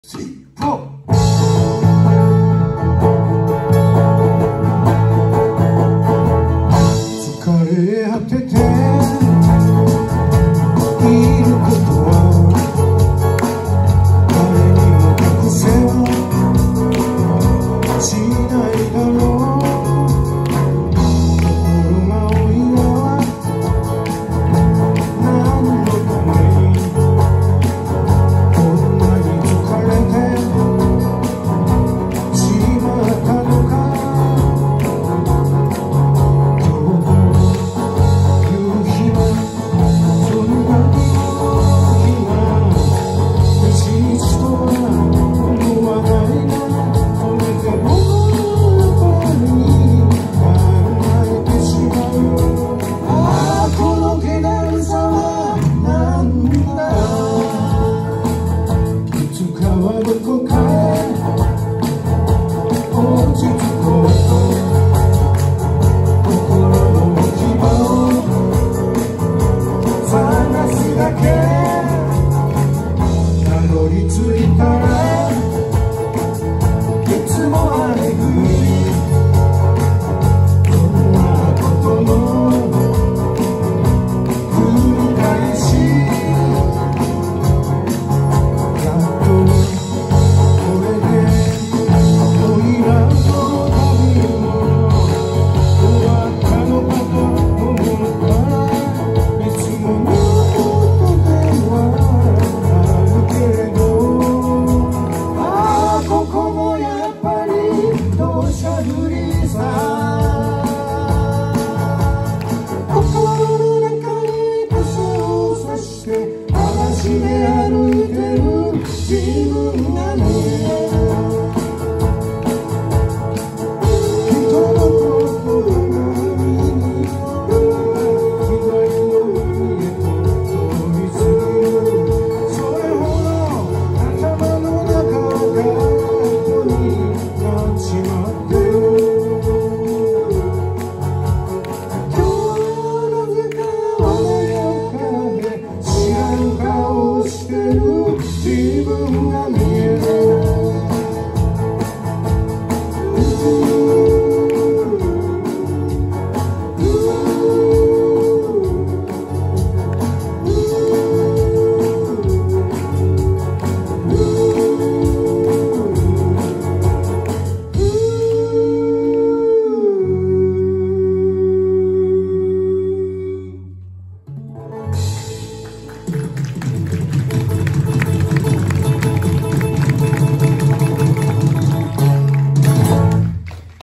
3、4疲れ果てていることは誰にも隠せはしないだろう。心が多いのは何のためにこんなに疲れてしまったのか。どこかへ落ち着こうと心の置き場を探すだけ。たどり着いたらいつもあれぐりどんなことも繰り返しで歩いてる自分が